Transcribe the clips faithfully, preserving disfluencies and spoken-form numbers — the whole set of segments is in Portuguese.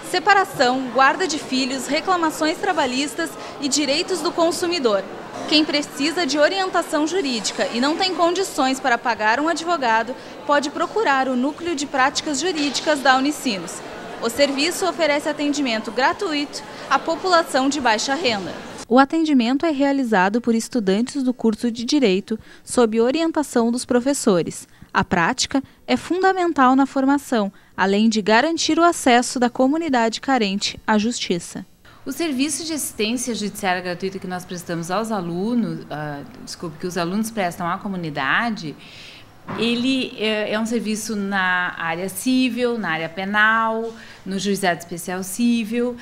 separação, guarda de filhos, reclamações trabalhistas e direitos do consumidor. Quem precisa de orientação jurídica e não tem condições para pagar um advogado, pode procurar o Núcleo de Práticas Jurídicas da Unicinos. O serviço oferece atendimento gratuito à população de baixa renda. O atendimento é realizado por estudantes do curso de Direito, sob orientação dos professores. A prática é fundamental na formação, além de garantir o acesso da comunidade carente à justiça. O serviço de assistência judiciária gratuita que nós prestamos aos alunos, uh, desculpe, que os alunos prestam à comunidade, ele é, é um serviço na área civil, na área penal, no juizado especial civil,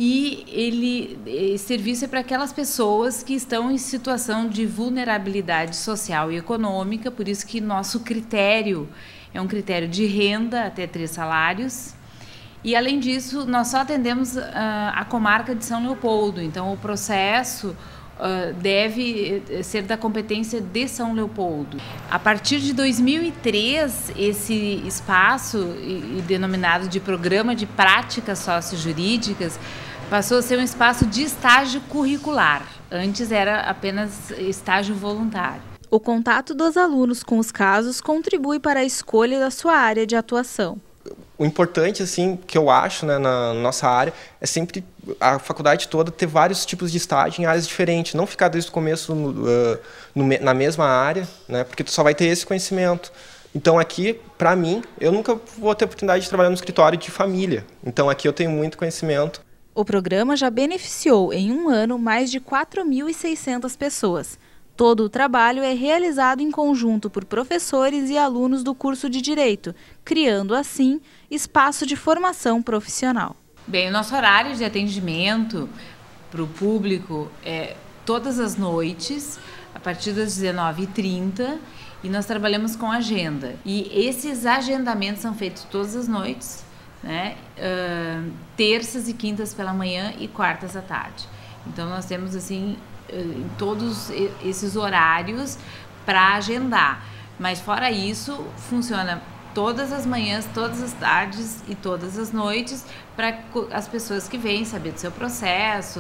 e ele, esse serviço é para aquelas pessoas que estão em situação de vulnerabilidade social e econômica, por isso que nosso critério é um critério de renda até três salários. E, além disso, nós só atendemos uh, a comarca de São Leopoldo, então o processo uh, deve ser da competência de São Leopoldo. A partir de dois mil e três, esse espaço, e, e denominado de Programa de Práticas Sociojurídicas, passou a ser um espaço de estágio curricular. Antes era apenas estágio voluntário. O contato dos alunos com os casos contribui para a escolha da sua área de atuação. O importante, assim, que eu acho, né, na nossa área, é sempre a faculdade toda ter vários tipos de estágio em áreas diferentes, não ficar desde o começo no, uh, no, na mesma área, né, porque tu só vai ter esse conhecimento. Então aqui, para mim, eu nunca vou ter a oportunidade de trabalhar no escritório de família, então aqui eu tenho muito conhecimento. O programa já beneficiou em um ano mais de quatro mil e seiscentas pessoas. Todo o trabalho é realizado em conjunto por professores e alunos do curso de Direito, criando, assim, espaço de formação profissional. Bem, o nosso horário de atendimento para o público é todas as noites, a partir das dezenove e trinta, e nós trabalhamos com agenda. E esses agendamentos são feitos todas as noites, né? Uh, terças e quintas pela manhã e quartas à tarde. Então nós temos assim em todos esses horários para agendar, mas fora isso funciona todas as manhãs, todas as tardes e todas as noites para as pessoas que vêm saber do seu processo,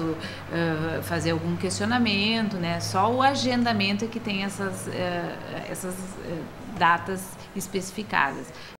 uh, fazer algum questionamento, né? Só o agendamento é que tem essas, uh, essas uh, datas especificadas.